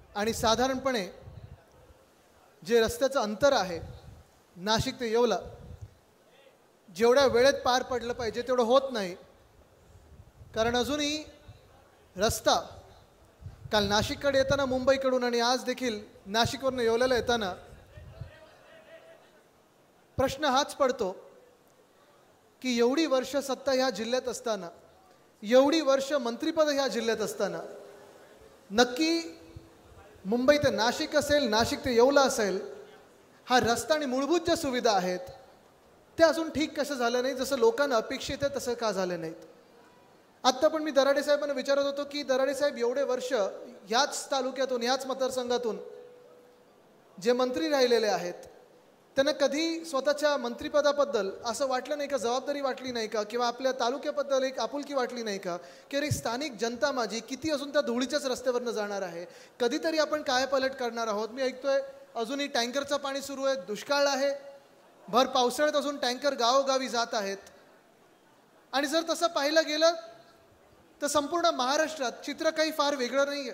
आणि साधारणपणे जे रस्त्याचं अंतर आहे नाशिक ते येवला जेवढ्या वेळेत पार पडलं पाहिजे तेवढं होत नाही. कारण अजूनही रस्ता काल नाशिककडे येताना मुंबईकडून आणि आज देखील नाशिकवरून येवल्याला येताना प्रश्न हाच पडतो की एवढी वर्ष सत्ता ह्या जिल्ह्यात असताना, एवढी वर्ष मंत्रिपद ह्या जिल्ह्यात असताना नक्की मुंबई ते नाशिक असेल, नाशिक ते येवला असेल, हा रस्ता आणि मूलभूत ज्या सुविधा आहेत ते अजून ठीक कसं झालं नाही, जसं लोकांना अपेक्षित आहे तसं का झालं नाहीत. आत्ता पण मी दराडे साहेबांना विचारत होतो की दराडे साहेब एवढे वर्ष ह्याच तालुक्यातून, ह्याच मतदारसंघातून जे मंत्री राहिलेले आहेत त्यांना कधी स्वतःच्या मंत्रिपदाबद्दल असं वाटलं नाही का, जबाबदारी वाटली नाही का, किंवा आपल्या तालुक्याबद्दल एक आपुलकी वाटली नाही का की अरे स्थानिक जनता माझी किती अजून त्या धुळीच्याच रस्त्यावरनं जाणार आहे, कधीतरी आपण कायापालट करणार आहोत. मी ऐकतोय अजूनही टँकरचं पाणी सुरू आहे, दुष्काळ आहे, भर पावसाळ्यात अजून टँकर गावोगावी जात आहेत. आणि जर तसं पाहिलं गेलं तर संपूर्ण महाराष्ट्रात चित्र काही फार वेगळं नाही आहे,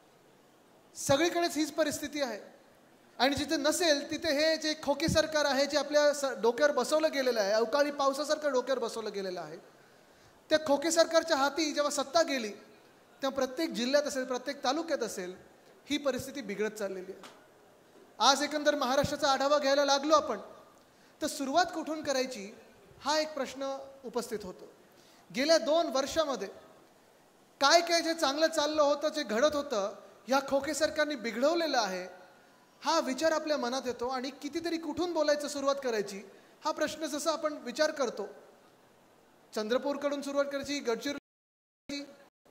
सगळीकडेच हीच परिस्थिती आहे. आणि जिथे नसेल तिथे हे जे खोके सरकार आहे जे आपल्या डोक्यावर बसवलं गेलेलं आहे, अवकाळी पावसासारखं डोक्यावर बसवलं गेलेलं आहे, त्या खोके सरकारच्या हाती जेव्हा सत्ता गेली तेव्हा प्रत्येक जिल्ह्यात असेल, प्रत्येक तालुक्यात असेल, ही परिस्थिती बिघडत चाललेली आहे. आज एकंदर महाराष्ट्राचा आढावा घ्यायला लागलो आपण तर सुरुवात कुठून करायची हा एक प्रश्न उपस्थित होतो. गेल्या 2 वर्षामध्ये काय काय जे चांगलं चाललं होतं, जे घडत होतं, ह्या खोके सरकारने बिघडवलेलं आहे हा विचार आपल्या मनात येतो. आणि कितीतरी कुठून बोलायचं, सुरुवात करायची हा प्रश्न जसा आपण विचार करतो, चंद्रपूरकडून सुरुवात करायची, गडचिरोली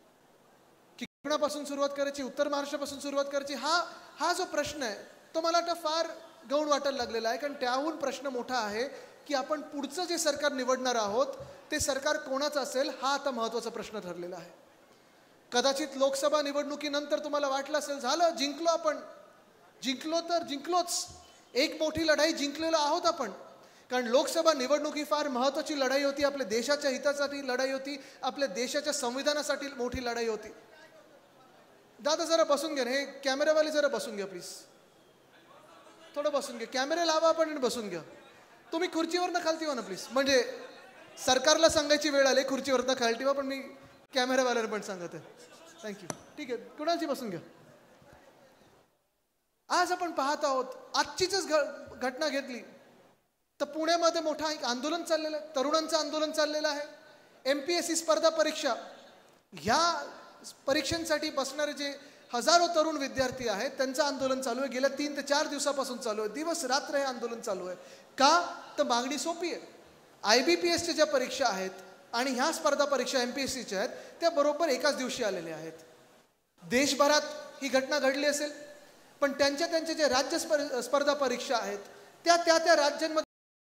की कोकणापासून सुरुवात करायची, उत्तर महाराष्ट्रापासून सुरुवात करायची, हा जो प्रश्न आहे तो मला वाटतं फार गौण वाटायला लागलेला आहे. कारण त्याहून प्रश्न मोठा आहे की आपण पुढचं जे सरकार निवडणार आहोत ते सरकार कोणाचं असेल हा आता महत्त्वाचा प्रश्न ठरलेला आहे. कदाचित लोकसभा निवडणुकीनंतर तुम्हाला वाटलं असेल झालं जिंकलो आपण, जिंकलो तर जिंकलोच, एक मोठी लढाई जिंकलेलो आहोत आपण. कारण लोकसभा निवडणूक ही फार महत्त्वाची लढाई होती, आपल्या देशाच्या हितासाठी लढाई होती, आपल्या देशाच्या संविधानासाठी मोठी लढाई होती. दादा जरा बसून घ्या, हे कॅमेरावाले जरा बसून घ्या प्लीज, थोडं बसून घ्या, कॅमेरा लावा आपण आणि बसून घ्या. तुम्ही खुर्चीवरनं खालती व्हा ना प्लीज, म्हणजे सरकारला सांगायची वेळ आली खुर्चीवरनं खालती व्हा, पण मी कॅमेरावाल्याला पण सांगत आहे. थँक्यू. ठीक आहे, कुणाची बसून घ्या. आज आपण पाहत आहोत, आजचीच घटना घेतली तर पुण्यामध्ये मोठा एक आंदोलन चाललेलं आहे, तरुणांचं आंदोलन चाललेलं आहे. MPSC स्पर्धा परीक्षा, ह्या परीक्षांसाठी बसणारे जे हजारो तरुण विद्यार्थी आहेत त्यांचं आंदोलन चालू आहे. गेल्या 3 ते 4 दिवसापासून चालू आहे, दिवस रात्र हे आंदोलन चालू आहे. का तर मागणी सोपी आहे. IBPSच्या ज्या परीक्षा आहेत आणि ह्या स्पर्धा परीक्षा MPSCच्या आहेत त्या बरोबर एकाच दिवशी आलेल्या आहेत. देशभरात ही घटना घडली असेल, पण त्यांच्या जे राज्य स्पर्धा परीक्षा आहेत त्या राज्यांमध्ये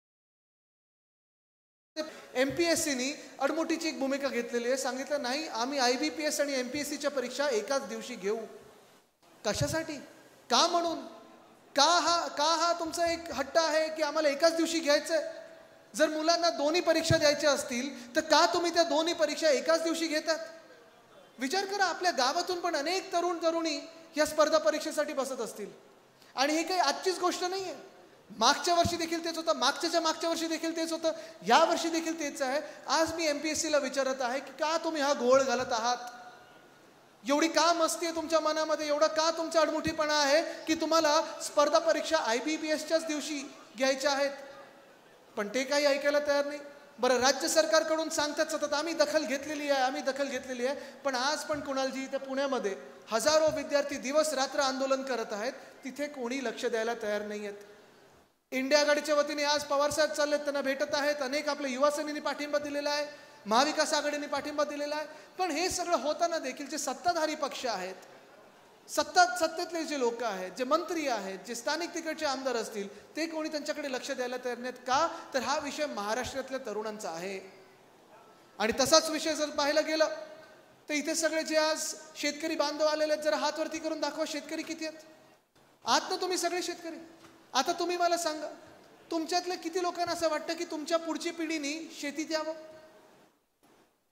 MPSCनी अडमुठीची एक भूमिका घेतलेली आहे. सांगितलं नाही आम्ही IBPS आणि MPSCच्या परीक्षा एकाच दिवशी घेऊ. कशासाठी, का म्हणून, का हा तुमचा एक हट्ट आहे की आम्हाला एकाच दिवशी घ्यायचंय? जर मुलांना दोन्ही परीक्षा द्यायच्या असतील तर का तुम्ही त्या दोन्ही परीक्षा एकाच दिवशी घेतात? विचार करा, आपल्या गावातून पण अनेक तरुणी या स्पर्धा परीक्षेसाठी बसत असतील. आणि हे काही आजचीच गोष्ट नाही आहे, मागच्या वर्षी देखील तेच होतं, मागच्या वर्षी देखील तेच होतं, या वर्षी देखील तेच आहे. आज मी MPSCला विचारत आहे की का तुम्ही हा घोळ घालत आहात, एवढी का मस्ती आहे तुमच्या मनामध्ये, एवढा का तुमचा अडमुठीपणा आहे की तुम्हाला स्पर्धा परीक्षा IBPSच्याच दिवशी घ्यायच्या आहेत. पण ते काही ऐकायला तयार नाही. बरं, राज्य सरकारकडून सांगतात सतत आम्ही दखल घेतलेली आहे, पण आज पण कुणालजी त्या पुण्यामध्ये हजारो विद्यार्थी दिवस रात्र आंदोलन करत आहेत, तिथे कोणी लक्ष द्यायला तयार नाही आहेत. इंडिया आघाडीच्या वतीने आज पवारसाहेब चाललेत, त्यांना भेटत आहेत, अनेक आपल्या युवासेनेने पाठिंबा दिलेला आहे, महाविकास आघाडीने पाठिंबा दिलेला आहे. पण हे सगळं होताना देखील जे सत्ताधारी पक्ष आहेत, सत्तेतले जे लोक आहेत, जे मंत्री आहेत, जे स्थानिक तिकडचे आमदार असतील, ते कोणी त्यांच्याकडे लक्ष द्यायला तयार नाहीत. का तर हा विषय महाराष्ट्रातल्या तरुणांचा आहे. आणि तसाच विषय जर पाहायला गेलं तर इथे सगळे जे आज शेतकरी बांधव आलेले आहेत, जरा हात वरती करून दाखवा शेतकरी किती आहेत. आहात ना तुम्ही सगळे शेतकरी? आता तुम्ही मला सांगा, तुमच्यातल्या किती लोकांना असं वाटतं की तुमच्या पुढची पिढीनी शेतीत यावं?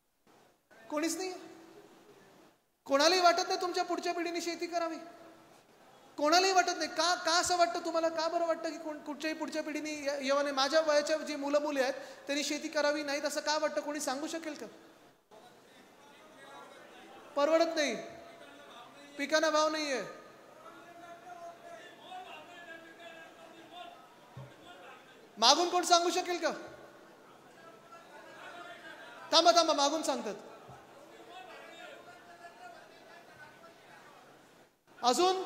कोणीच नाही. कोणालाही वाटत नाही तुमच्या पुढच्या पिढीने शेती करावी. कोणालाही वाटत नाही का? का असं वाटतं तुम्हाला? का बरं वाटतं की कुठच्याही पुढच्या पिढीने येवाने माझ्या वयाच्या जी मुलं मुली आहेत त्यांनी शेती करावी नाहीत असं का वाटतं? कोणी सांगू शकेल का? परवडत नाही, पिकांना भाव नाहीये. मागून कोण सांगू शकेल का? थांबा थांबा, मागून सांगतात. अजून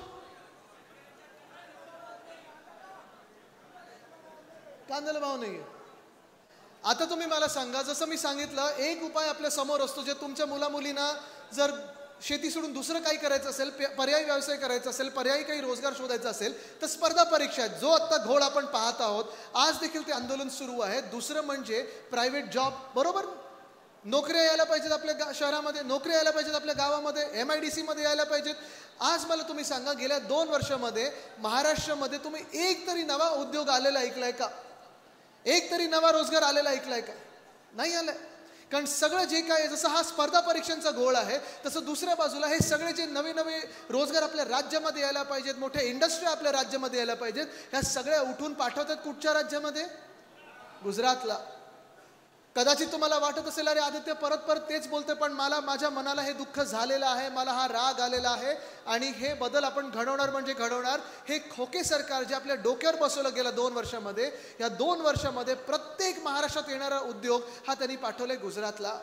कांद्याला भाव नाहीये. आता तुम्ही मला सांगा, जसं मी सांगितलं, एक उपाय आपल्या समोर असतो, जे तुमच्या मुलामुलींना जर शेती सोडून दुसरं काही करायचं असेल, पर्यायी व्यवसाय करायचा असेल, पर्यायी काही रोजगार शोधायचा असेल, तर स्पर्धा परीक्षा आहेत, जो आत्ता घोळ आपण पाहत आहोत. आज देखील ते आंदोलन सुरू आहे. दुसरं म्हणजे प्रायव्हेट जॉब. बरोबर, नोकऱ्या यायला पाहिजेत आपल्या शहरामध्ये, नोकऱ्या यायला पाहिजेत आपल्या गावामध्ये, MIDC मध्ये यायला पाहिजेत. आज मला तुम्ही सांगा, गेल्या 2 वर्षामध्ये महाराष्ट्रामध्ये तुम्ही एक तरी नवा उद्योग आलेला ऐकलाय का? एक तरी नवा रोजगार आलेला ऐकलाय का? नाही आलाय. कारण सगळं जे काय, जसं हा स्पर्धा परीक्षांचा घोळ आहे, तसं दुसऱ्या बाजूला हे सगळे जे नवे नवे रोजगार आपल्या राज्यामध्ये यायला पाहिजेत, मोठ्या इंडस्ट्री आपल्या राज्यामध्ये यायला पाहिजेत, ह्या सगळ्या उठून पाठवतात कुठच्या राज्यामध्ये? गुजरातला. कदाचित तुम्हाला वाटत असेल, अरे आदित्य परत परत तेच बोलते, पण माझ्या मनाला हे दुःख झालेलं आहे, मला हा राग आलेला आहे, आणि हे बदल आपण घडवणार म्हणजे घडवणार. हे खोके सरकार जे आपल्या डोक्यावर बसवलं गेलं 2 वर्षामध्ये, या 2 वर्षामध्ये प्रत्येक महाराष्ट्रात येणारा उद्योग हा त्यांनी पाठवलाय गुजरातला.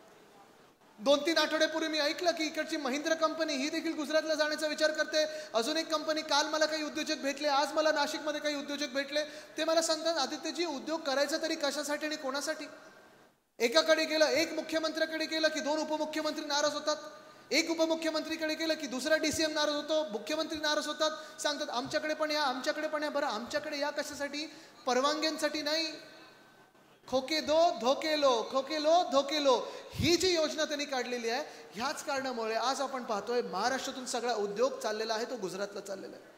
2-3 आठवड्यापूर्वी मी ऐकलं की इकडची महिंद्रा कंपनी ही देखील गुजरातला जाण्याचा विचार करते. अजून एक कंपनी, काल मला काही उद्योजक भेटले, आज मला नाशिकमध्ये काही उद्योजक भेटले. ते मला सांगतात, आदित्यजी उद्योग करायचा तरी कशासाठी आणि कोणासाठी? एकाकडे गेलं, एक मुख्यमंत्र्याकडे गेलं की 2 उपमुख्यमंत्री नाराज होतात. एक उपमुख्यमंत्रीकडे गेलं की दुसरा DCM नाराज होतो, मुख्यमंत्री नाराज होतात. सांगतात आमच्याकडे पण या, आमच्याकडे पण या. बरं, आमच्याकडे या कशासाठी? परवानग्यांसाठी नाही. खोके दो धोके लो, खोके लो धोके लो, ही जी योजना त्यांनी काढलेली आहे, ह्याच कारणामुळे आज आपण पाहतोय महाराष्ट्रातून सगळा उद्योग चाललेला आहे तो गुजरातला चाललेला आहे.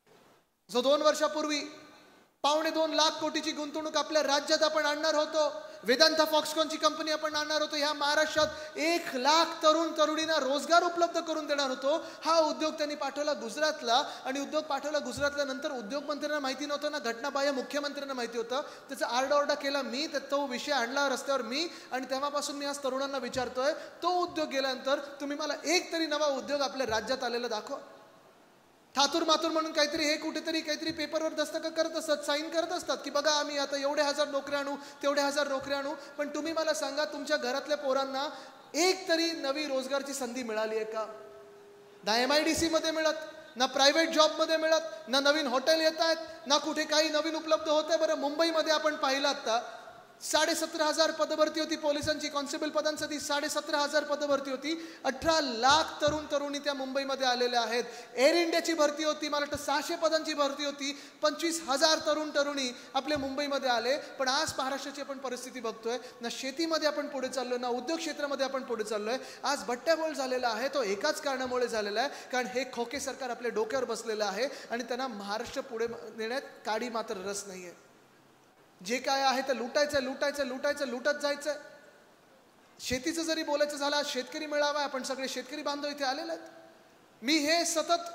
जो 2 वर्षापूर्वी 2.25 लाख कोटीची गुंतवणूक आपल्या राज्यात आपण आणणार होतो, वेदांता फॉक्सकॉनची कंपनी आपण आणणार होतो, ह्या महाराष्ट्रात 1 लाख तरुण तरुणींना रोजगार उपलब्ध करून देणार होतो, हा उद्योग त्यांनी पाठवला गुजरातला. आणि उद्योग पाठवला गुजरातला, नंतर उद्योगमंत्र्यांना माहिती नव्हतं ना, घटनाबाह्य मुख्यमंत्र्यांना माहिती होतं. त्याचा आरडाओरडा केला मी, तो विषय आणला रस्त्यावर मी, आणि तेव्हापासून मी आज तरुणांना विचारतोय, तो उद्योग गेल्यानंतर तुम्ही मला एक तरी नवा उद्योग आपल्या राज्यात आलेला दाखवा. थातूर मातूर म्हणून काहीतरी हे कुठेतरी काहीतरी पेपरवर दस्तखत करत असतात, साईन करत असतात की बघा आम्ही आता एवढे 1000 नोकऱ्या आणू, तेवढे 1000 नोकऱ्या आणू. पण तुम्ही मला सांगा, तुमच्या घरातल्या पोरांना एक तरी नवी रोजगारची संधी मिळाली आहे का? ना MIDC मध्ये मिळत, ना प्रायव्हेट जॉबमध्ये मिळत, ना नवीन हॉटेल येत आहेत, ना कुठे काही नवीन उपलब्ध होत आहे. बरं, मुंबईमध्ये आपण पाहिलं आता 17,500 पदभरती होती पोलिसांची, कॉन्स्टेबल पदांसाठी 17,500 पदभरती होती. 18 लाख तरुण तरुणी त्या मुंबईमध्ये आलेल्या आहेत. एअर इंडियाची भरती होती, मला वाटतं 600 पदांची भरती होती, 25,000 तरुण तरुणी आपल्या मुंबईमध्ये आले. पण आज महाराष्ट्राची आपण परिस्थिती बघतोय, ना शेतीमध्ये आपण पुढे चाललोय, ना उद्योग क्षेत्रामध्ये आपण पुढे चाललोय. आज बट्ट्याबोळ झालेला आहे, तो एकाच कारणामुळे झालेला आहे, कारण हे खोके सरकार आपल्या डोक्यावर बसलेलं आहे आणि त्यांना महाराष्ट्र पुढे नेण्यात काडी मात्र रस नाहीये. जे काय आहे ते लुटायचं लुटायचं लुटायचं लुटत जायचं. शेतीचं जरी बोलायचं झालं, शेतकरी मेळावा, आपण सगळे शेतकरी बांधव इथे आलेले आहेत. मी हे सतत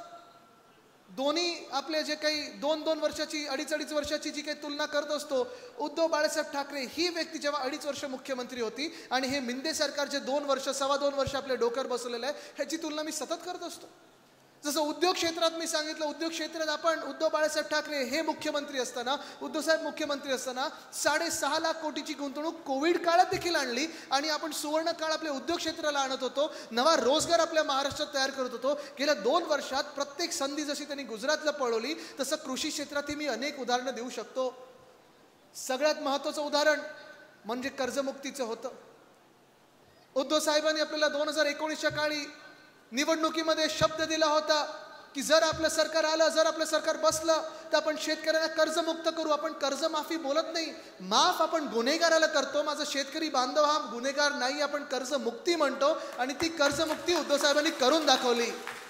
दोन्ही आपले जे काही 2-2 वर्षाची 2.5 वर्षाची जी काही तुलना करत असतो, उद्धव बाळासाहेब ठाकरे ही व्यक्ती जेव्हा 2.5 वर्ष मुख्यमंत्री होती आणि हे मिंदे सरकारचे 2 वर्ष 2.25 वर्ष आपल्या डोक्यावर बसवलेलं आहे, ह्याची तुलना मी सतत करत असतो. जसं उद्योग क्षेत्रात मी सांगितलं, उद्योग क्षेत्रात आपण उद्धव बाळासाहेब ठाकरे हे मुख्यमंत्री असताना, उद्धवसाहेब मुख्यमंत्री असताना 6.5 लाख कोटीची गुंतवणूक कोविड काळात देखील आणली आणि आपण सुवर्ण काळ आपल्या उद्योग क्षेत्राला आणत होतो, नवा रोजगार आपल्या महाराष्ट्रात तयार करत होतो. गेल्या 2 वर्षात प्रत्येक संधी जशी त्यांनी गुजरातला पळवली, तसं कृषी क्षेत्रातही मी अनेक उदाहरणं देऊ शकतो. सगळ्यात महत्त्वाचं उदाहरण म्हणजे कर्जमुक्तीचं होतं. उद्धव साहेबांनी आपल्याला 2019च्या काळी निवडणुकीमध्ये शब्द दिला होता की जर आपलं सरकार आलं, जर आपलं सरकार बसलं, तर आपण शेतकऱ्यांना कर्जमुक्त करू. आपण कर्जमाफी बोलत नाही, माफ आपण गुन्हेगाराला करतो. माझा शेतकरी बांधव हा गुन्हेगार नाही, आपण कर्जमुक्ती म्हणतो आणि ती कर्जमुक्ती उद्धव साहेबांनी करून दाखवली.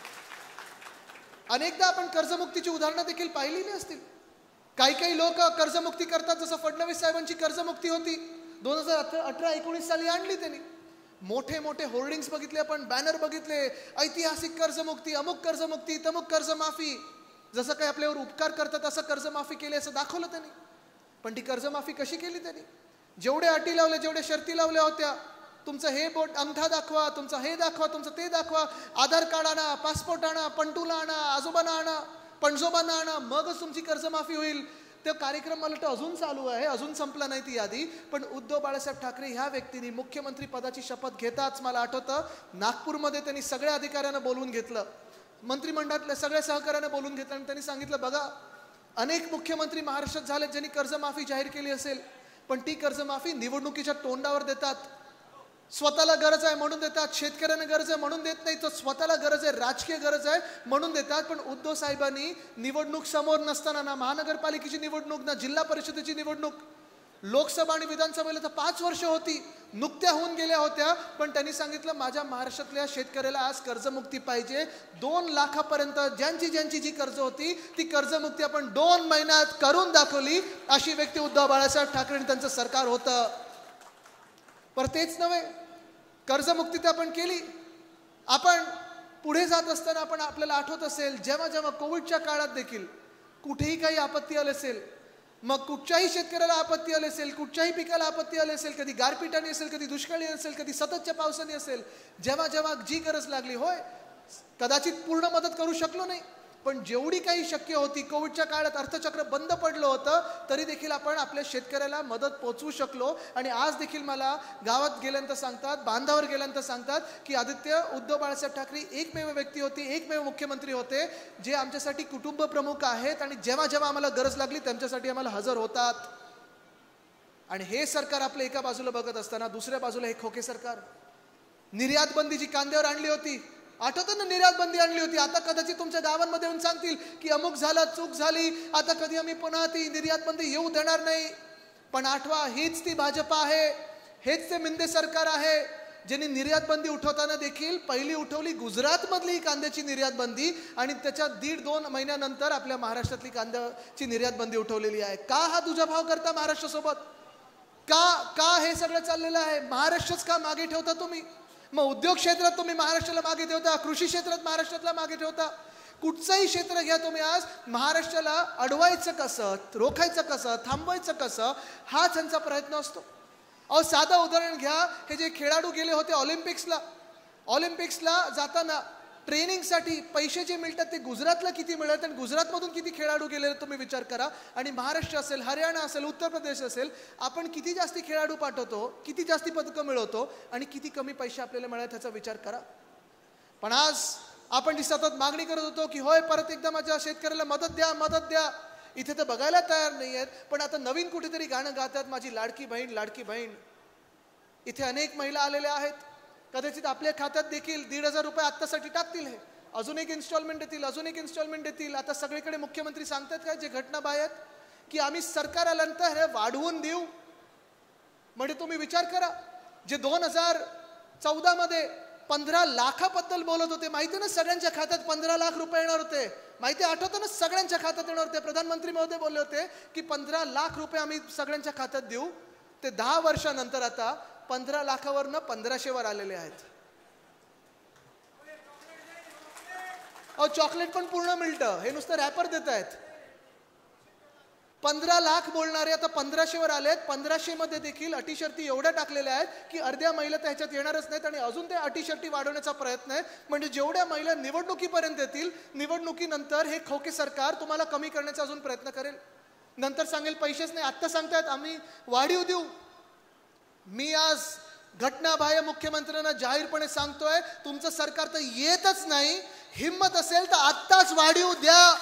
अनेकदा आपण कर्जमुक्तीची उदाहरणं देखील पाहिलेली असतील. काही लोक कर्जमुक्ती करतात, जसं फडणवीस साहेबांची कर्जमुक्ती होती 2018-19 साली आणली त्यांनी. मोठे मोठे होर्डिंग्स बघितले आपण, बॅनर बघितले, ऐतिहासिक कर्जमुक्ती, अमुक कर्जमुक्ती, तमुक कर्जमाफी. जसं काही आपल्यावर उपकार करतात असं कर्जमाफी केली असं दाखवलं त्यांनी. पण ती कर्जमाफी कशी केली त्यांनी? जेवढे अटी लावले, जेवढे शर्ती लावल्या होत्या, तुमचं हे बोट अंगठा दाखवा, तुमचं हे दाखवा, तुमचं ते दाखवा, आधार कार्ड आणा, पासपोर्ट आणा, पंटुला आणा, आजोबांना आणा, पणजोबांना आणा, मगच तुमची कर्जमाफी होईल. तो कार्यक्रम मला वाटतं अजून चालू आहे, अजून संपला नाही ती यादी. पण उद्धव बाळासाहेब ठाकरे ह्या व्यक्तीने मुख्यमंत्री पदाची शपथ घेताच मला आठवतं नागपूरमध्ये त्यांनी सगळ्या अधिकाऱ्यांना बोलवून घेतलं, मंत्रिमंडळातल्या सगळ्या सहकार्याने बोलवून घेतलं आणि त्यांनी सांगितलं, बघा अनेक मुख्यमंत्री महाराष्ट्रात झाले ज्यांनी कर्जमाफी जाहीर केली असेल, पण ती कर्जमाफी निवडणुकीच्या तोंडावर देतात. स्वतःला गरज आहे म्हणून देतात, शेतकऱ्यांना गरज आहे म्हणून देत नाही, तर स्वतःला गरज आहे, राजकीय गरज आहे म्हणून देतात. पण उद्धव साहेबांनी निवडणूक समोर नसताना, ना महानगरपालिकेची निवडणूक, ना जिल्हा परिषदेची निवडणूक, लोकसभा आणि विधानसभेला तर 5 वर्ष होती, नुकत्या होऊन गेल्या होत्या, पण त्यांनी सांगितलं माझ्या महाराष्ट्रातल्या शेतकऱ्याला आज कर्जमुक्ती पाहिजे. 2 लाखापर्यंत ज्यांची ज्यांची जी कर्ज होती ती कर्जमुक्ती आपण 2 महिन्यात करून दाखवली. अशी व्यक्ती उद्धव बाळासाहेब ठाकरे आणि त्यांचं सरकार होतं. पर तेच नव्हे, कर्जमुक्ती तर आपण केली. आपण पुढे जात असताना आपण आपल्याला आठवत असेल, जेव्हा जेव्हा कोविडच्या काळात देखील कुठेही काही आपत्ती आली असेल, मग कुठच्याही शेतकऱ्याला आपत्ती आली असेल, कुठच्याही पिकाला आपत्ती आली असेल, कधी गारपिटाने असेल, कधी दुष्काळी असेल, कधी सततच्या पावसाने असेल, जेव्हा जेव्हा जी गरज लागली, होय कदाचित पूर्ण मदत करू शकलो नाही, पण जेवढी काही शक्य होती, कोविडच्या काळात अर्थचक्र बंद पडलं होतं तरी देखील आपण आपल्या शेतकऱ्याला मदत पोचवू शकलो. आणि आज देखील मला गावात गेल्यानंतर सांगतात, बांधावर गेल्यानंतर सांगतात की आदित्य, उद्धव बाळासाहेब ठाकरे एकमेव व्यक्ती होती, एकमेव मुख्यमंत्री होते जे आमच्यासाठी कुटुंब प्रमुख आहेत आणि जेव्हा जेव्हा आम्हाला गरज लागली त्यांच्यासाठी आम्हाला हजर होतात. आणि हे सरकार आपल्या एका बाजूला बघत असताना दुसऱ्या बाजूला हे खोके सरकार, निर्यात बंदी जी कांद्यावर आणली होती, आठवतं ना, निर्यात बंदी आणली होती. आता कदाचित तुमच्या गावांमध्ये येऊन सांगतील की अमुक झालं, चूक झाली, आता कधी आम्ही पुन्हा ती निर्यात बंदी येऊ देणार नाही. पण आठवा, हीच ती भाजपा आहे, हेच ते मिंदे सरकार आहे ज्यांनी निर्यात बंदी उठवताना देखील पहिली उठवली गुजरातमधली कांद्याची निर्यात बंदी आणि त्याच्या 1.5-2 महिन्यानंतर आपल्या महाराष्ट्रातली कांद्याची निर्यात बंदी उठवलेली आहे. का हा दुजाभाव करता महाराष्ट्रासोबत? का हे सगळं चाललेलं आहे? महाराष्ट्रच का मागे ठेवता तुम्ही? मग उद्योग क्षेत्रात तुम्ही महाराष्ट्राला मागे ठेवता, कृषी क्षेत्रात महाराष्ट्राला मागे ठेवता, कुठचंही क्षेत्र घ्या तुम्ही, आज महाराष्ट्राला अडवायचं कसं, रोखायचं कसं, थांबवायचं कसं, हाच त्यांचा प्रयत्न असतो. अहो साधं उदाहरण घ्या, हे जे खेळाडू गेले होते ऑलिम्पिक्सला जाताना ट्रेनिंगसाठी पैसे जे मिळतात ते गुजरातला किती मिळतात आणि गुजरातमधून किती खेळाडू गेले तुम्ही विचार करा. आणि महाराष्ट्र असेल, हरियाणा असेल, उत्तर प्रदेश असेल, आपण किती जास्ती खेळाडू पाठवतो, किती जास्ती पदकं मिळवतो आणि किती कमी पैसे आपल्याला मिळतात ह्याचा विचार करा. पण आज आपण जी सतत मागणी करत होतो की होय परत एकदा माझ्या शेतकऱ्याला मदत द्या, मदत द्या, इथे तर बघायला तयार नाही आहेत. पण आता नवीन कुठेतरी गाणं गातात, माझी लाडकी बहीण, लाडकी बहीण. इथे अनेक महिला आलेल्या आहेत, कदाचित आपल्या खात्यात देखील 1,500 रुपये आत्तासाठी टाकतील, हे अजून एक इन्स्टॉलमेंट देतील, अजून एक इन्स्टॉलमेंट देतील. आता सगळीकडे मुख्यमंत्री सांगतात काय, जे घटनाबाह्य आहेत की आम्ही सरकार आल्यानंतर हे वाढवून देऊ. म्हणजे तुम्ही विचार करा, जे 2014 मध्ये 15 लाखाबद्दल बोलत होते, माहिती ना सगळ्यांच्या खात्यात 15 लाख रुपये येणार होते, माहिती आठवतं ना, सगळ्यांच्या खात्यात येणार होते. प्रधानमंत्री महोदय बोलले होते की 15 लाख रुपये आम्ही सगळ्यांच्या खात्यात देऊ. ते 10 वर्षानंतर आता 15 लाखावरनं 1500 आलेले आहेत. अहो चॉकलेट पण पूर्ण मिळतं, हे नुसतं रॅपर देत आहेत. 15 लाख बोलणारे आता 1500 आलेत. 1500 मध्ये देखील अटी शर्ती एवढ्या टाकलेल्या आहेत की अर्ध्या महिला त्याच्यात येणारच नाहीत आणि अजून ते अटी शर्ती वाढवण्याचा प्रयत्न आहे. म्हणजे जेवढ्या महिला निवडणुकीपर्यंत येतील, निवडणुकीनंतर हे खोके सरकार तुम्हाला कमी करण्याचा अजून प्रयत्न करेल. नंतर सांगेल पैसेच नाही, आत्ता सांगतायत आम्ही वाढीव देऊ. मी आज घटनाबाह्य मुख्यमंत्र्यांना जाहीरपणे सांगतोय, तुमचं सरकार तर येतच नाही, हिम्मत असेल तर आत्ताच वाढीव द्या,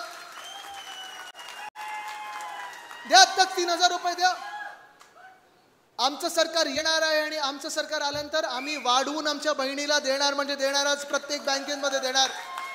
द्या आत्ताच 3,000 रुपये द्या. आमचं सरकार येणार आहे आणि आमचं सरकार आल्यानंतर आम्ही वाढवून आमच्या बहिणीला देणार, म्हणजे देणारच, प्रत्येक बँकेमध्ये देणार.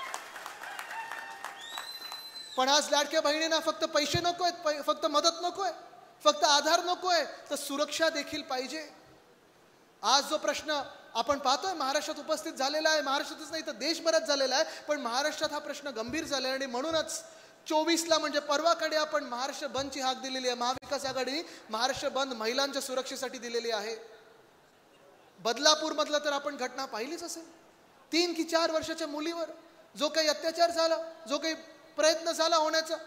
पण आज लाडक्या बहिणींना फक्त पैसे नकोय, फक्त मदत नकोय, फक्त आधार नकोय, तर सुरक्षा देखील पाहिजे. आज जो प्रश्न आपण पाहतोय महाराष्ट्रात उपस्थित झालेला आहे, महाराष्ट्रातच नाही तर देशभरात झालेला आहे, पण महाराष्ट्रात हा प्रश्न गंभीर झाला आहे आणि म्हणूनच 24ला म्हणजे परवाकडे आपण महाराष्ट्र बंदची हाक दिलेली आहे. महाविकास आघाडी महाराष्ट्र बंद महिलांच्या सुरक्षेसाठी दिलेली आहे. बदलापूर मधलं तर आपण घटना पाहिलीच असेल, 3 की 4 वर्षाच्या मुलीवर जो काही अत्याचार झाला, जो काही प्रयत्न झाला होण्याचा.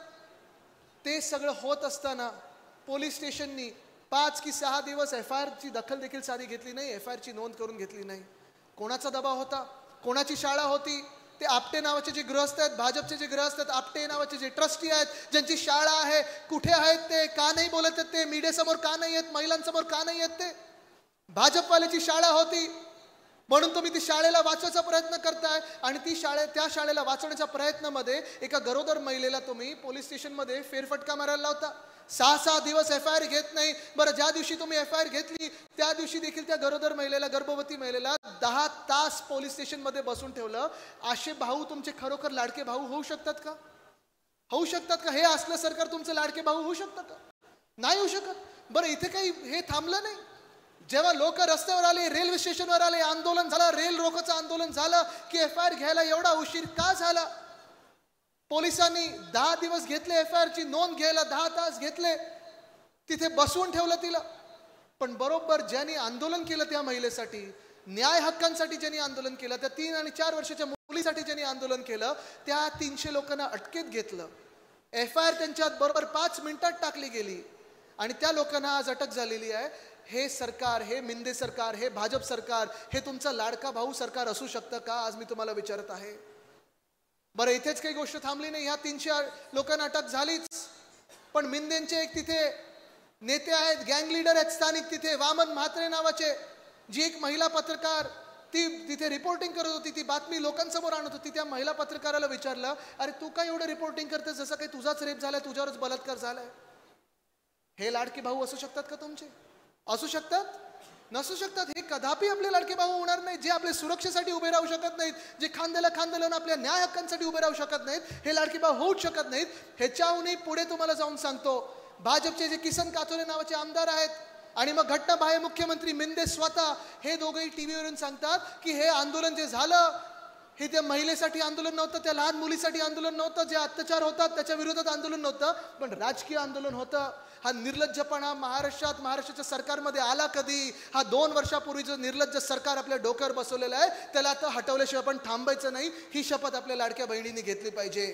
ते सगळं होत असताना पोलीस स्टेशननी 5 की 6 दिवस FIR ची दखल देखील साधी घेतली नाही, FIR ची नोंद करून घेतली नाही. कोणाचा दबाव होता? कोणाची शाळा होती? ते आपटे नावाचे जे गृहस्थ आहेत, भाजपचे जे गृहस्थ आहेत, आपटे नावाचे जे ट्रस्टी आहेत, ज्यांची शाळा आहे, कुठे आहेत ते? का नाही बोलत आहेत ते? मीडियासमोर का नाही आहेत? महिलांसमोर का नाही आहेत ते? भाजपवाल्याची शाळा होती म्हणून तुम्ही ती शाळेला वाचवायचा प्रयत्न करताय आणि त्या शाळेला वाचवण्याच्या प्रयत्नामध्ये एका गरोदर महिलेला तुम्ही पोलीस स्टेशनमध्ये फेरफटका मारायला लावता. 6 दिवस FIR घेत नाही. बरं, ज्या दिवशी तुम्ही FIR घेतली त्या दिवशी देखील त्या गरोदर महिलेला, गर्भवती महिलेला 10 तास पोलीस स्टेशनमध्ये बसून ठेवलं. असे भाऊ तुमचे खरोखर लाडके भाऊ होऊ शकतात का? होऊ शकतात का? हे असलं सरकार तुमचे लाडके भाऊ होऊ शकतं का? नाही होऊ शकत. बरं, इथे काही हे थांबलं नाही. जेव्हा लोक रस्त्यावर आले, रेल्वे स्टेशनवर आले, आंदोलन झालं, रेल रोकोचं आंदोलन झालं, की FIR घ्यायला एवढा उशीर का झाला? पोलिसांनी 10 दिवस घेतले FIR ची नोंद घ्यायला, 10 तास घेतले, तिथे बसवून ठेवलं तिला. पण बरोबर ज्यांनी आंदोलन केलं त्या महिलेसाठी, न्याय हक्कांसाठी ज्यांनी आंदोलन केलं, त्या 3 आणि 4 वर्षाच्या मुलीसाठी ज्यांनी आंदोलन केलं, त्या 300 लोकांना अटकेत घेतलं. FIR त्यांच्यात बरोबर 5 मिनिटात टाकली गेली आणि त्या लोकांना आज अटक झालेली आहे. हे सरकार, हे मिंदे सरकार, हे भाजप सरकार, हे तुमचा लाडका भाऊ सरकार असू शकतं का? आज मी तुम्हाला विचारत आहे. बरं, इथेच काही गोष्ट थांबली नाही. ह्या 300 लोकांना अटक झालीच, पण मिंदेंचे एक तिथे नेते आहेत, गँग लीडर आहेत स्थानिक तिथे, वामन म्हात्रे नावाचे, जी एक महिला पत्रकार, ती तिथे रिपोर्टिंग करत होती, ती बातमी लोकांसमोर आणत होती. त्या महिला पत्रकाराला विचारलं, अरे तू काय एवढं रिपोर्टिंग करतेस जसं काही तुझाच रेप झालाय, तुझ्यावरच बलात्कार झालाय? हे लाडके भाऊ असू शकतात का तुमचे? असू शकतात? नसू शकतात. हे कदापि आपले लाडके भाऊ होणार नाहीत. जे आपल्या सुरक्षेसाठी उभे राहू शकत नाहीत, जे खांद्याला खांदा लावून आपल्या न्याय हक्कांसाठी उभे राहू शकत नाहीत, हे लाडके भाऊ होऊच शकत नाहीत. ह्याच्याहूनही पुढे तुम्हाला जाऊन सांगतो, भाजपचे जे किसन काथोरे नावाचे आमदार आहेत आणि मग घटनाबाह्य मुख्यमंत्री मिंदे स्वतः, हे दोघेही टीव्हीवरून सांगतात की हे आंदोलन जे झालं, हे त्या महिलेसाठी आंदोलन नव्हतं, त्या लहान मुलीसाठी आंदोलन नव्हतं, जे अत्याचार होतात त्याच्या विरोधात आंदोलन नव्हतं, पण राजकीय आंदोलन होतं. हा निर्लज्जपणा महाराष्ट्राच्या सरकारमध्ये आला कधी? हा 2 वर्षापूर्वीचं निर्लज्ज सरकार आपल्या डोक्यावर बसवलेलं आहे, त्याला आता हटवल्याशिवाय आपण थांबायचं नाही. ही शपथ आपल्या लाडक्या बहिणींनी घेतली पाहिजे.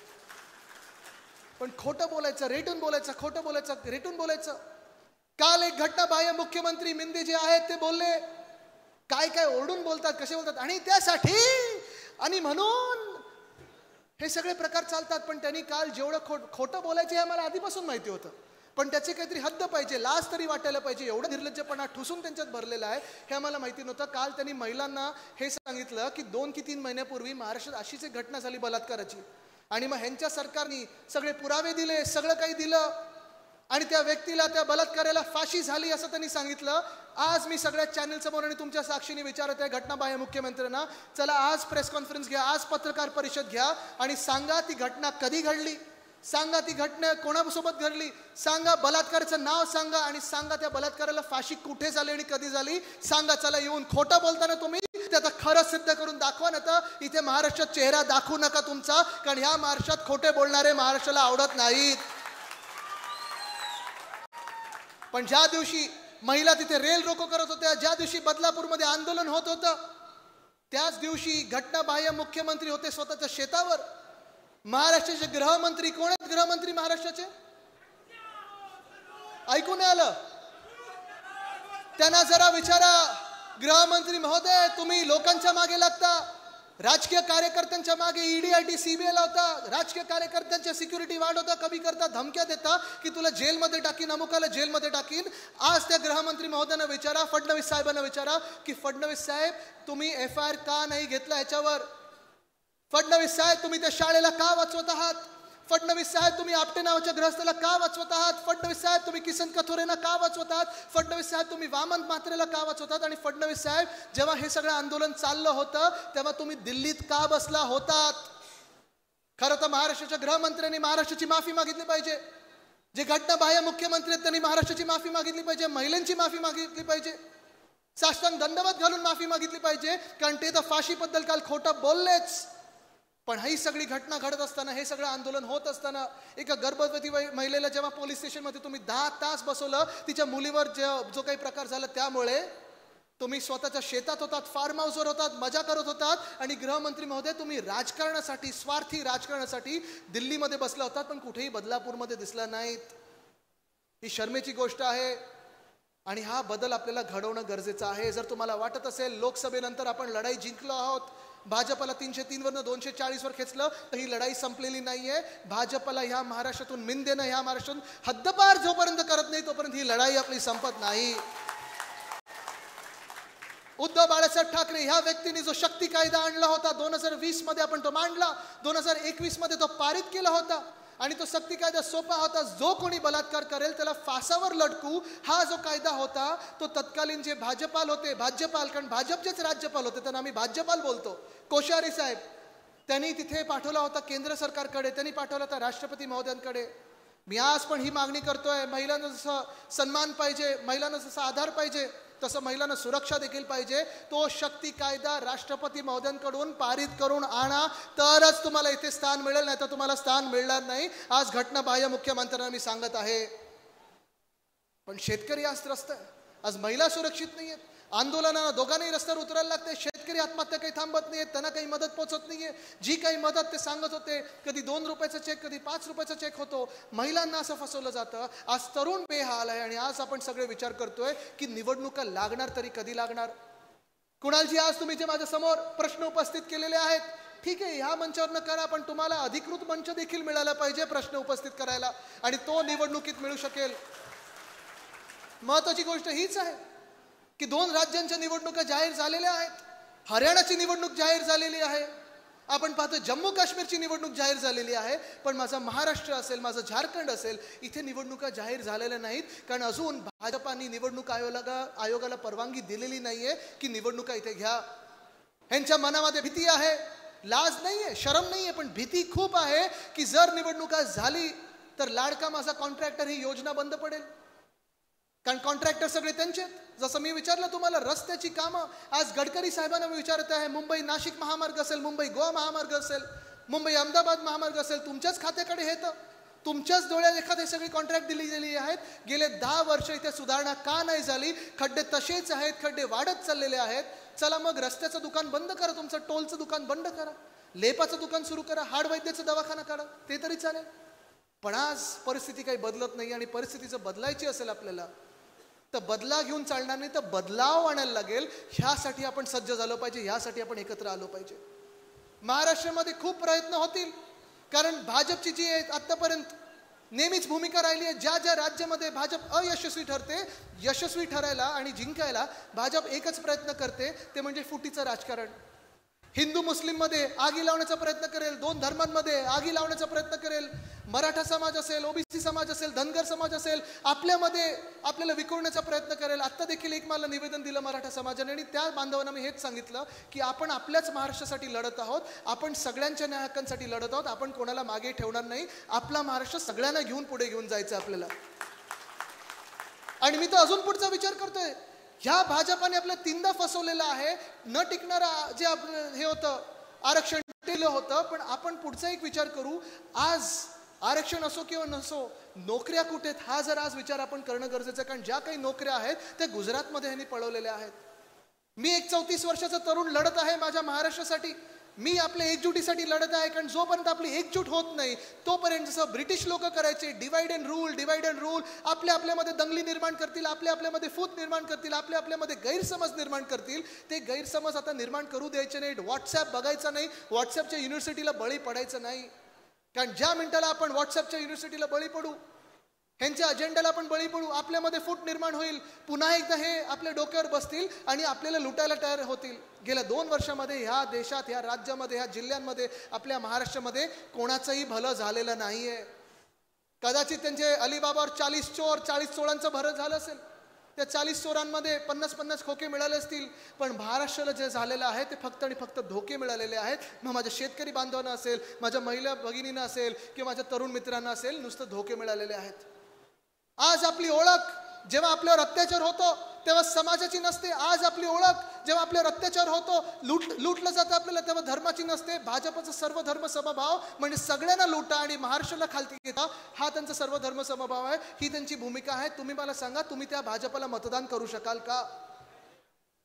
पण खोटं बोलायचं, रेटून बोलायचं, खोटं बोलायचं, रेटून बोलायचं. काल एक घटनाबाह्य मुख्यमंत्री मिंदे जे आहेत ते बोलले, काय काय ओरडून बोलतात, कसे बोलतात, आणि त्यासाठी आणि म्हणून हे सगळे प्रकार चालतात. पण त्यांनी काल जेवढं खोटं बोलायचे हे आम्हाला आधीपासून माहिती होतं, पण त्याची काहीतरी हद्द पाहिजे, लाज तरी वाटायला पाहिजे. एवढं निर्लज्जपणा ठुसून त्यांच्यात भरलेला आहे हे आम्हाला माहिती नव्हतं. काल त्यांनी महिलांना हे सांगितलं की 2 की 3 महिन्यापूर्वी महाराष्ट्रात अशीच एक घटना झाली बलात्काराची, आणि मग ह्यांच्या सरकारने सगळे पुरावे दिले, सगळं काही दिलं, आणि त्या व्यक्तीला, त्या बलात्काराला फाशी झाली असं त्यांनी सांगितलं. आज मी सगळ्या चॅनल समोर आणि तुमच्या साक्षीने विचारत आहे घटनाबाह्य मुख्यमंत्र्यांना, चला आज प्रेस कॉन्फरन्स घ्या, आज पत्रकार परिषद घ्या आणि सांगा ती घटना कधी घडली, सांगा ती घटना कोणासोबत घडली, सांगा बलात्काराचं नाव सांगा, आणि सांगा त्या बलात्काराला फाशी कुठे झाली आणि कधी झाली सांगा. चला, येऊन खोटं बोलताना तुम्ही ते आता खरं सिद्ध करून दाखवा. ना तर इथे महाराष्ट्रात चेहरा दाखवू नका तुमचा, कारण ह्या महाराष्ट्रात खोटे बोलणारे महाराष्ट्राला आवडत नाहीत. पण ज्या दिवशी महिला तिथे रेल रोको करत होत्या, ज्या दिवशी बदलापूरमध्ये आंदोलन होत होतं, त्याच दिवशी घटनाबाह्य मुख्यमंत्री होते स्वतःच्या शेतावर. महाराष्ट्राचे गृहमंत्री कोण आहेत? गृहमंत्री महाराष्ट्राचे ऐकून आलं? त्यांना जरा विचारा, गृहमंत्री महोदय, तुम्ही लोकांच्या मागे लागता, राजकीय कार्यकर्त्यांच्या मागे ED CBI लावता, राजकीय कार्यकर्त्यांच्या सिक्युरिटी वाढवता, कमी करता, धमक्या देता की तुला जेलमध्ये टाकीन, अमुकाला जेलमध्ये टाकीन. आज त्या गृहमंत्री महोदयांना विचारा, फडणवीस साहेबांना विचारा की फडणवीस साहेब, तुम्ही FIR का नाही घेतला ह्याच्यावर? फडणवीस साहेब, तुम्ही त्या शाळेला का वाचवत आहात? फडणवीस साहेब, तुम्ही आपटे नावाच्या ग्रस्ताला का वाचवत आहात? फडणवीस साहेब, तुम्ही किसन कथोरेंना का वाचवत आहात? फडणवीस साहेब, तुम्ही वामन म्हात्रेला का वाचवतात? आणि फडणवीस साहेब, जेव्हा हे सगळं आंदोलन चाललं होतं तेव्हा तुम्ही दिल्लीत का बसला होतात? खरं तर महाराष्ट्राच्या गृहमंत्र्यांनी महाराष्ट्राची माफी मागितली पाहिजे. जे घटनाबाह्य मुख्यमंत्री आहेत त्यांनी महाराष्ट्राची माफी मागितली पाहिजे, महिलांची माफी मागितली पाहिजे, साष्टांग दंडवत घालून माफी मागितली पाहिजे, कारण ते तर फाशीबद्दल काल खोटं बोललेच. पण ही सगळी घटना घडत असताना, हे सगळं आंदोलन होत असताना, एका गर्भवती महिलेला जेव्हा पोलीस स्टेशनमध्ये तुम्ही 10 तास बसवलं, तिच्या मुलीवर जो काही प्रकार झाला त्यामुळे, तुम्ही स्वतःच्या शेतात होतात, फार्म हाऊसवर होतात, मजा करत होतात, आणि गृहमंत्री महोदय तुम्ही राजकारणासाठी, स्वार्थी राजकारणासाठी दिल्लीमध्ये बसला होतात, पण कुठेही बदलापूरमध्ये दिसला नाहीत. ही शर्मेची गोष्ट आहे आणि हा बदल आपल्याला घडवणं गरजेचं आहे. जर तुम्हाला वाटत असेल लोकसभेनंतर आपण लढाई जिंकलो आहोत, भाजपला 303 वरनं 240 वर खेचलं, तर ही लढाई संपलेली नाहीये. भाजपला ह्या महाराष्ट्रातून मिन देणं, ह्या महाराष्ट्रातून हद्दपार जोपर्यंत करत नाही तोपर्यंत ही लढाई आपली संपत नाही. उद्धव बाळासाहेब ठाकरे ह्या व्यक्तीने जो शक्ती कायदा आणला होता 2020 मध्ये, आपण तो मांडला, 2021 मध्ये तो पारित केला होता, आणि तो शक्ती कायदा सोपा होता. जो कोणी बलात्कार करेल त्याला फासावर लटकू, हा जो कायदा होता तो तत्कालीन जे भाजपाल होते, भाजपाल, कारण भाजपचेच राज्यपाल होते, त्यांना आम्ही भाजपाल बोलतो, कोश्यारी साहेब, त्यांनी तिथे पाठवला होता केंद्र सरकारकडे, त्यांनी पाठवला होता राष्ट्रपती महोदयांकडे. मी आज पण ही मागणी करतोय, महिलांना जसं सन्मान पाहिजे, महिलांना जसा आधार पाहिजे, तसं महिलांना सुरक्षा देखील पाहिजे. तो शक्ती कायदा राष्ट्रपती महोदयांकडून पारित करून आणा, तरच तुम्हाला इथे स्थान मिळेल, नाही तर तुम्हाला स्थान मिळणार नाही. आज घटनाबाह्य मुख्यमंत्र्यांना मी सांगत आहे. पण शेतकरी आज त्रस्त आहे, आज महिला सुरक्षित नाही आहेत. आंदोलनाला दोघांनाही रस्त्यावर उतरायला लागते. शेतकरी आत्महत्या काही थांबत नाहीये, त्यांना काही मदत पोहोचत नाहीये. जी काही मदत ते सांगत होते, कधी 2 रुपयाचा चेक, कधी 5 रुपयाचा चेक होतो. महिलांना असं फसवलं जातं. आज तरुण बेहाल आहे, आणि आज आपण सगळे विचार करतोय की निवडणुका लागणार तरी कधी लागणार. कुणालजी, आज तुम्ही जे माझ्या समोर प्रश्न उपस्थित केलेले आहेत, ठीक आहे, ह्या मंचावर करा, पण तुम्हाला अधिकृत मंच देखील मिळाला पाहिजे प्रश्न उपस्थित करायला, आणि तो निवडणुकीत मिळू शकेल. महत्वाची गोष्ट हीच आहे की 2 राज्यांच्या निवडणुका जाहीर झालेल्या आहेत. हरियाणाची निवडणूक जाहीर झालेली आहे, आपण पाहतो जम्मू काश्मीरची निवडणूक जाहीर झालेली आहे, पण माझा महाराष्ट्र असेल, माझं झारखंड असेल, इथे निवडणुका जाहीर झालेल्या नाहीत. कारण अजून भाजपाने निवडणूक आयोगाला परवानगी दिलेली नाहीये की निवडणुका इथे घ्या. ह्यांच्या मनामध्ये भीती आहे, लाज नाहीये, शरम नाहीये, पण भीती खूप आहे की जर निवडणुका झाली तर लाडका माझा कॉन्ट्रॅक्टर ही योजना बंद पडेल. कारण कॉन्ट्रॅक्टर सगळे त्यांचे. जसं मी विचारलं तुम्हाला, रस्त्याची कामं आज गडकरी साहेबांना मी विचारत आहे, मुंबई नाशिक महामार्ग असेल, मुंबई गोवा महामार्ग असेल, मुंबई अहमदाबाद महामार्ग असेल, तुमच्याच खात्याकडे हे तर तुमच्याच डोळ्यात एखादे सगळी कॉन्ट्रॅक्ट दिली गेलेली आहेत. गेले 10 वर्ष इथे सुधारणा का नाही झाली? खड्डे तसेच आहेत, खड्डे वाढत चाललेले आहेत. चला मग रस्त्याचं दुकान बंद करा, तुमचं टोलचं दुकान बंद करा, लेपाचं दुकान सुरू करा, हाड वैद्याचा दवाखाना काढा, ते तरी चालेल. पण आज परिस्थिती काही बदलत नाही, आणि परिस्थिती जर बदलायची असेल आपल्याला तर बदला घेऊन चालणार नाही, तर बदलाव आणायला लागेल. ह्यासाठी आपण सज्ज झालो पाहिजे, ह्यासाठी आपण एकत्र आलो पाहिजे. महाराष्ट्रामध्ये खूप प्रयत्न होतील, कारण भाजपची जी आतापर्यंत नेहमीच भूमिका राहिली आहे, ज्या ज्या राज्यामध्ये भाजप अयशस्वी ठरते, यशस्वी ठरायला आणि जिंकायला भाजप एकच प्रयत्न करते, ते म्हणजे फुटीचं राजकारण. हिंदू मुस्लिम मध्ये आगी लावण्याचा प्रयत्न करेल, 2 धर्मांमध्ये आगी लावण्याचा प्रयत्न करेल, मराठा समाज असेल, ओबीसी समाज असेल, धनगर समाज असेल, आपल्यामध्ये आपल्याला विखुरण्याचा प्रयत्न करेल. आत्ता देखील एक मला निवेदन दिलं मराठा समाजाने, आणि त्या बांधवांना मी हेच सांगितलं की आपण आपल्याच महाराष्ट्रासाठी लढत आहोत, आपण सगळ्यांच्या न्याय हक्कांसाठी लढत आहोत, आपण कोणाला मागे ठेवणार नाही. आपला महाराष्ट्र सगळ्यांना घेऊन पुढे घेऊन जायचं आपल्याला. आणि मी तर अजून पुढचा विचार करतोय, ह्या भाजपाने आपल्या 3दा फसवलेलं आहे. न टिकणारा जे हे होतं आरक्षण दिलं होतं, पण आपण पुढचा एक विचार करू. आज आरक्षण असो किंवा नसो, नोकऱ्या कुठे आहेत हा जर आज विचार आपण करणं गरजेचं आहे. कारण ज्या काही नोकऱ्या आहेत त्या गुजरातमध्ये ह्यांनी पळवलेल्या आहेत. मी एक 34 वर्षाचा तरुण लढत आहे माझ्या महाराष्ट्रासाठी, मी आपल्या एकजुटीसाठी लढत आहे. कारण जोपर्यंत आपली एकजूट होत नाही तोपर्यंत जसं ब्रिटिश लोक करायचे, डिवाइड अँड रूल, आपल्यामध्ये दंगली निर्माण करतील, आपल्यामध्ये फूट निर्माण करतील, आपल्यामध्ये गैरसमज निर्माण करतील. ते गैरसमज आता निर्माण करू द्यायचे नाहीत. व्हॉट्सॲप बघायचा नाही, व्हॉट्सॲपच्या युनिव्हर्सिटीला बळी पडायचं नाही. कारण ज्या मिनिटाला आपण व्हॉट्सॲपच्या युनिव्हर्सिटीला बळी पडू, ह्यांच्या अजेंडाला आपण बळी पडू, आपल्यामध्ये फूट निर्माण होईल, पुन्हा एकदा हे आपल्या डोक्यावर बसतील आणि आपल्याला लुटायला तयार होतील. गेल्या 2 वर्षामध्ये ह्या देशात, ह्या राज्यामध्ये, ह्या जिल्ह्यांमध्ये, आपल्या महाराष्ट्रामध्ये कोणाचंही भलं झालेलं नाहीये. कदाचित त्यांचे अलिबाबावर 40 चोर, 40 चोरांचं भरं झालं असेल, त्या 40 चोरांमध्ये 50-50 खोके मिळाले असतील. पण महाराष्ट्राला जे झालेलं आहे ते फक्त आणि फक्त धोके मिळालेले आहेत. मग माझ्या शेतकरी बांधवांना असेल, माझ्या महिला भगिनींना असेल किंवा माझ्या तरुण मित्रांना असेल, नुसतं धोके मिळालेले आहेत. आज आपली ओळख जेव्हा आपल्यावर अत्याचार होतो तेव्हा समाजाची नसते. आज आपली ओळख जेव्हा आपल्यावर अत्याचार होतो, लुटलं जातं आपल्याला, तेव्हा धर्माची नसते. भाजपचा सर्व धर्म समभाव म्हणजे सगळ्यांना लुटा आणि महाराष्ट्राला खालती घेता, हा त्यांचा सर्व धर्म समभाव आहे. ही त्यांची भूमिका आहे. तुम्ही मला सांगा, तुम्ही त्या भाजपला मतदान करू शकाल का?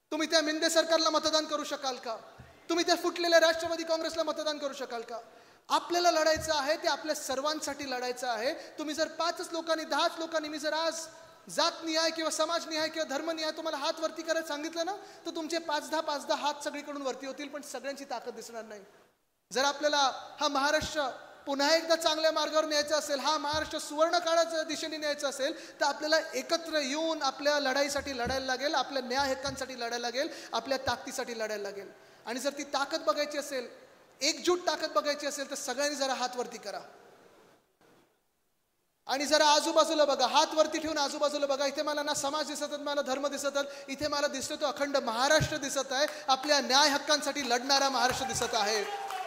तुम्ही त्या मिंदे सरकारला मतदान करू शकाल का? तुम्ही त्या फुटलेल्या राष्ट्रवादी काँग्रेसला मतदान करू शकाल का? आपल्याला लढायचं आहे ते आपल्या सर्वांसाठी लढायचं आहे. तुम्ही जर 5 लोकांनी 10 लोकांनी मी जर आज जात निहाय किंवा समाज निहाय किंवा धर्म निहाय तुम्हाला हात वरती करायला सांगितलं ना, तर तुमचे 5-10 हात सगळीकडून वरती होतील, पण सगळ्यांची ताकद दिसणार नाही. जर आपल्याला हा महाराष्ट्र पुन्हा एकदा चांगल्या मार्गावर न्यायचा असेल, हा महाराष्ट्र सुवर्ण काळाच्या दिशेने न्यायचा असेल, तर आपल्याला एकत्र येऊन आपल्या लढाईसाठी लढायला लागेल, आपल्या न्याय हक्कांसाठी लढायला लागेल, आपल्या ताकदीसाठी लढायला लागेल. आणि जर ती ताकद बघायची असेल, एकजूट ताकद बघायची असेल, तर सगळ्यांनी जरा हात वरती करा आणि जरा आजूबाजूला बघा. हात वरती ठेवून आजूबाजूला बघा. इथे मला ना समाज दिसत आहेत, मला धर्म दिसत आहेत, इथे मला दिसतो तो अखंड महाराष्ट्र दिसत आहे. आपल्या न्याय हक्कांसाठी लढणारा महाराष्ट्र दिसत आहे.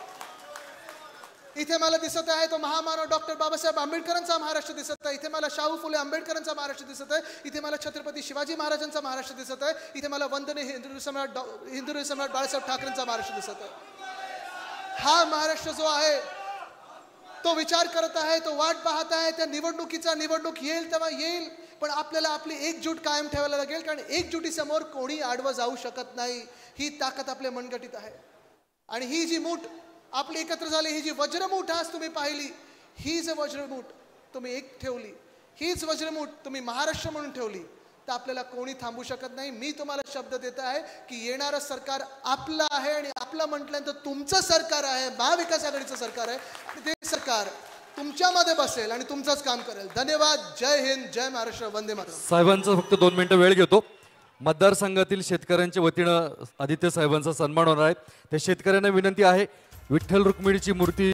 इथे मला दिसत आहे तो महामानव डॉक्टर बाबासाहेब आंबेडकरांचा महाराष्ट्र दिसत आहे. इथे मला शाहू फुले आंबेडकरांचा महाराष्ट्र दिसत आहे. इथे मला छत्रपती शिवाजी महाराजांचा महाराष्ट्र दिसत आहे. इथे मला वंदनीय हिंदू सम्राट बाळासाहेब ठाकरेंचा महाराष्ट्र दिसत आहे. हा महाराष्ट्र जो आहे तो विचार करत आहे, तो वाट पाहत आहे. त्या निवडणूक येईल तेव्हा येईल, पण आपल्याला आपली एकजूट कायम ठेवायला लागेल, कारण एकजुटीसमोर कोणी आडवं जाऊ शकत नाही. ही ताकद आपल्या मनगटीत आहे. आणि ही जी मूठ आपली एकत्र झाली, ही जी वज्रमूठ आज तुम्ही पाहिली, ही जी वज्रमूठ तुम्ही एक ठेवली, हीच वज्रमूठ तुम्ही महाराष्ट्र म्हणून ठेवली, तर आपल्याला कोणी थांबू शकत नाही. मी तुम्हाला शब्द देत आहे की येणारं सरकार आपलं आहे, आणि आपलं म्हटल्यानंतर तुमचं सरकार आहे, महाविकास आघाडीचं सरकार आहे. ते सरकार तुमच्यामध्ये बसेल आणि तुमचंच काम करेल. धन्यवाद. जय हिंद, जय महाराष्ट्र, वंदे मातरम. साहेबांचा फक्त 2 मिनिटं वेळ घेतो. मतदारसंघातील शेतकऱ्यांच्या वतीनं आदित्य साहेबांचा सन्मान होणार आहे. त्या शेतकऱ्यांना विनंती आहे, विठ्ठल रुक्मिणीची मूर्ती